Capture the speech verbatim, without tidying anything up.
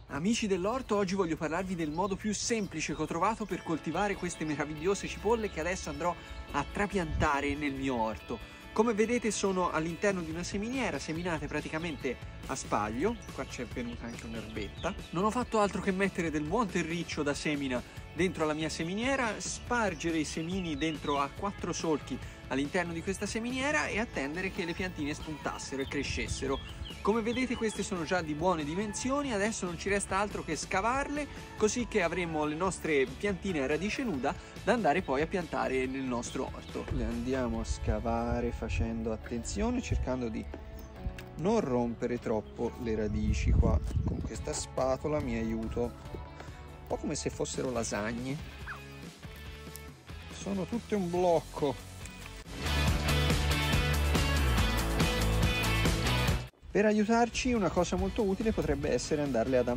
Amici dell'orto, oggi voglio parlarvi del modo più semplice che ho trovato per coltivare queste meravigliose cipolle che adesso andrò a trapiantare nel mio orto. Come vedete sono all'interno di una seminiera, seminate praticamente a spaglio. Qua c'è venuta anche un'erbetta. Non ho fatto altro che mettere del buon terriccio da semina dentro la mia seminiera, spargere i semini dentro a quattro solchi all'interno di questa seminiera e attendere che le piantine spuntassero e crescessero. Come vedete queste sono già di buone dimensioni, adesso non ci resta altro che scavarle, così che avremo le nostre piantine a radice nuda da andare poi a piantare nel nostro orto. Le andiamo a scavare facendo attenzione, cercando di non rompere troppo le radici. Qua con questa spatola mi aiuto, un po' come se fossero lasagne. Sono tutte un blocco. Per aiutarci una cosa molto utile potrebbe essere andarle ad